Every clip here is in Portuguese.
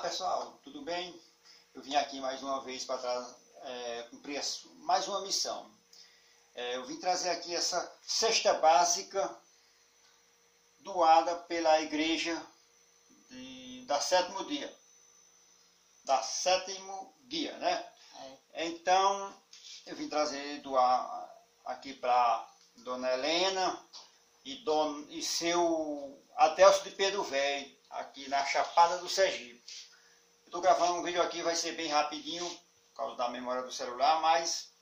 pessoal, tudo bem? Eu vim aqui mais uma vez para cumprir mais uma missão. Eu vim trazer aqui essa cesta básica doada pela igreja da sétimo dia. Da sétimo dia, né? Então, eu vim doar aqui para Dona Helena e seu Adelso de Pedro Velho, aqui na Chapada do Sergipe. Estou gravando um vídeo aqui, vai ser bem rapidinho, por causa da memória do celular, mas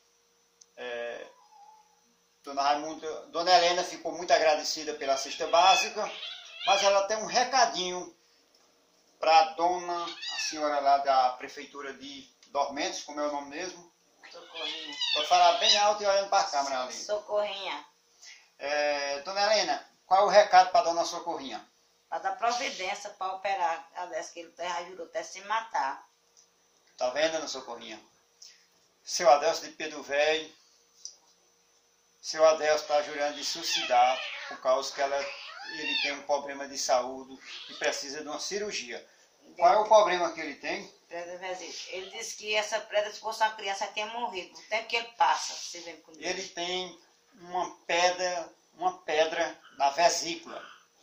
Dona Helena ficou muito agradecida pela cesta básica, mas ela tem um recadinho para a senhora lá da prefeitura de Dormentes, como é o nome mesmo? Socorrinha. Pode falar bem alto e olhando para a câmera ali. Socorrinha. Dona Helena, qual é o recado para Dona Socorrinha? Para dar providência para operar a dessa que ele ajudou até se matar. Tá vendo, Dona Socorrinha? Seu Adelso de Pedro Velho, seu Adelso está jurando de suicidar por causa que ele tem um problema de saúde e precisa de uma cirurgia. Qual é o problema que ele tem? Ele disse que essa preda, se fosse uma criança, tinha morrido. O tempo que ele passa, você vem comigo. Ele tem uma pedra na vesícula.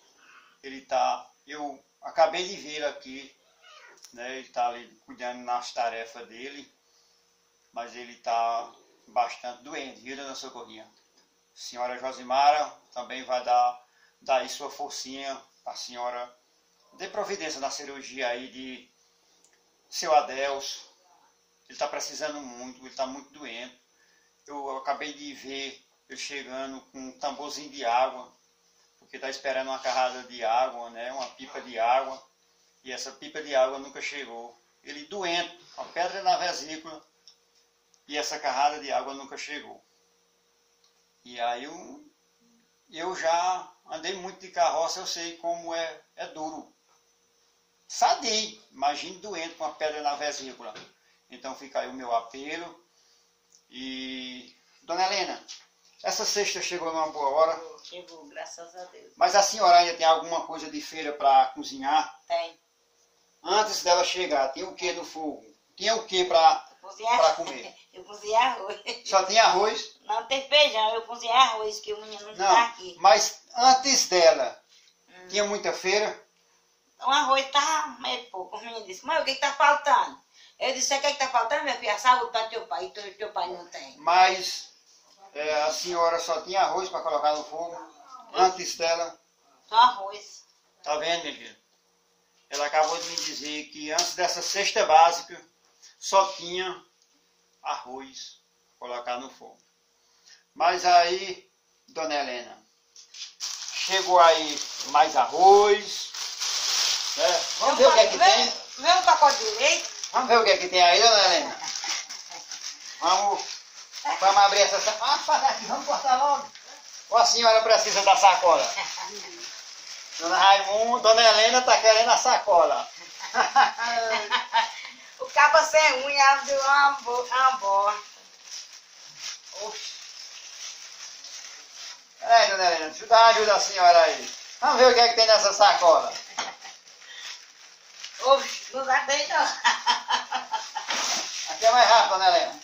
Eu acabei de vê-lo aqui, né? Ele está ali cuidando das tarefas dele, mas ele está bastante doente, viu, Dona Socorrinha? A senhora Josimara também vai dar aí sua forcinha para a senhora dê providência na cirurgia aí de seu Adelso. Ele está precisando muito, ele está muito doente. Eu acabei de ver ele chegando com um tamborzinho de água, porque está esperando uma carrada de água, né? Uma pipa de água, e essa pipa de água nunca chegou. Ele doente, uma pedra na vesícula, e essa carrada de água nunca chegou. E aí eu já andei muito de carroça, eu sei como é duro. Sadio, imagine doente com uma pedra na vesícula. Então fica aí o meu apelo. E Dona Helena, essa cesta chegou numa boa hora? Chegou, graças a Deus. Mas a senhora ainda tem alguma coisa de feira para cozinhar? Tem. Antes dela chegar, tem o que no fogo? Tinha o que para comer? Eu cozinhei arroz. Só tinha arroz? Não tem feijão, eu cozinhei arroz, que o menino não está aqui. Mas antes dela, tinha muita feira? O arroz estava meio pouco. O menino disse, mãe, o que está faltando? Eu disse, o que está faltando, minha filha? Saúde para teu pai, e teu pai não tem. Mas a senhora só tinha arroz para colocar no fogo? Antes dela? Só arroz. Tá vendo, minha filha? Ela acabou de me dizer que antes dessa cesta básica, só tinha arroz para colocar no fogo. Mas aí, Dona Helena, chegou aí mais arroz, né? Vamos ver o que é que tem. Meu pacote direito. Vamos ver o que é que tem aí, Dona Helena. Vamos abrir essa sacola. Vamos cortar logo. Ou a senhora precisa da sacola? Dona Raimundo, Dona Helena está querendo a sacola. O cabo sem unha abriu uma boa. Peraí, Dona Helena, ajuda a senhora aí. Vamos ver o que é que tem nessa sacola. Oxe, não dá bem não. Aqui é mais rápido, Dona Helena.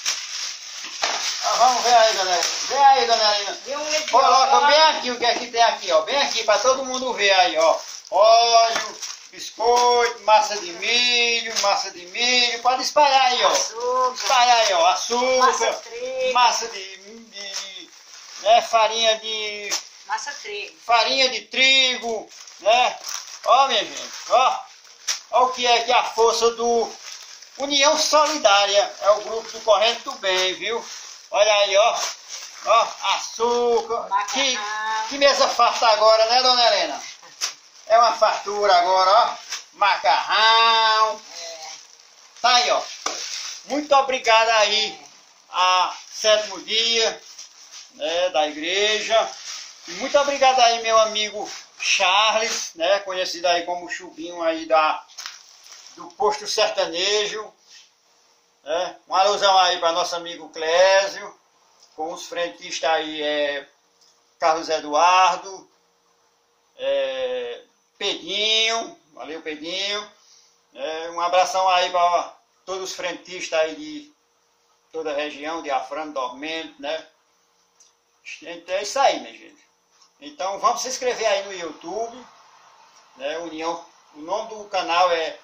Vamos ver aí, Dona Helena. Vê aí, Dona Helena. Coloca bem aqui o que é que tem aqui, ó. Bem aqui, para todo mundo ver aí, ó. Óleo, biscoito, massa de milho. Pode espalhar aí, ó. Açúcar. Espalhar aí, ó. Açúcar. Massa né, farinha de... Massa trigo. Farinha de trigo, né? Ó, minha gente, ó. Ó o que é que a força do União Solidária. É o grupo do Corrente do Bem, viu? Olha aí, ó. Ó, açúcar. Que mesa farta agora, né, Dona Helena? É uma fartura agora, ó. Macarrão. Tá aí, ó. Muito obrigado aí a sétimo dia, né, da igreja. E muito obrigado aí, meu amigo Charles, né, conhecido aí como Chubinho aí do Posto Sertanejo. Um alusão aí para nosso amigo Clésio, com os frentistas aí, Carlos Eduardo, Pedinho, valeu Pedinho, Um abração aí para todos os frentistas aí de toda a região, de Afrano, Dormento, né? É isso aí, minha gente. Então vamos se inscrever aí no YouTube, né? União, o nome do canal é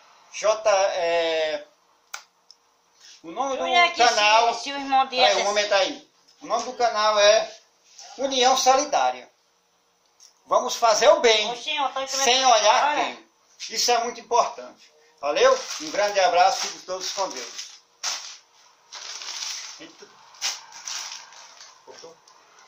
o nome do canal... Se o irmão dele... um momento aí. O nome do canal é União Solidária. Vamos fazer o bem, sem olhar quem. Isso é muito importante. Valeu? Um grande abraço e todos com Deus.